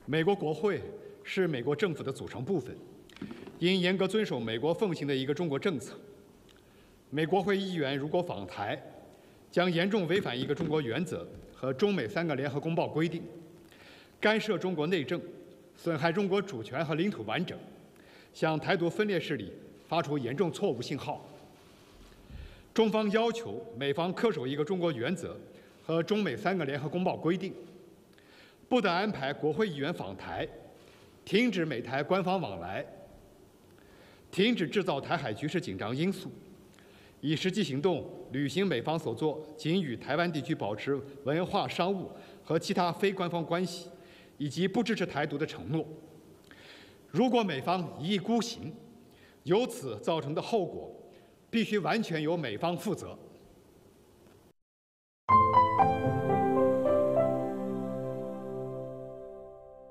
美国国会是美国政府的组成部分，应严格遵守美国奉行的一个中国政策。美国会议员如果访台，将严重违反一个中国原则和中美3个联合公报规定，干涉中国内政，损害中国主权和领土完整，向台独分裂势力发出严重错误信号。中方要求美方恪守一个中国原则和中美3个联合公报规定，不得安排国会议员访台，停止美台官方往来，停止制造台海局势紧张因素，以实际行动履行美方所作仅与台湾地区保持文化、商务和其他非官方关系，以及不支持台独的承诺。如果美方一意孤行，由此造成的后果必须完全由美方负责。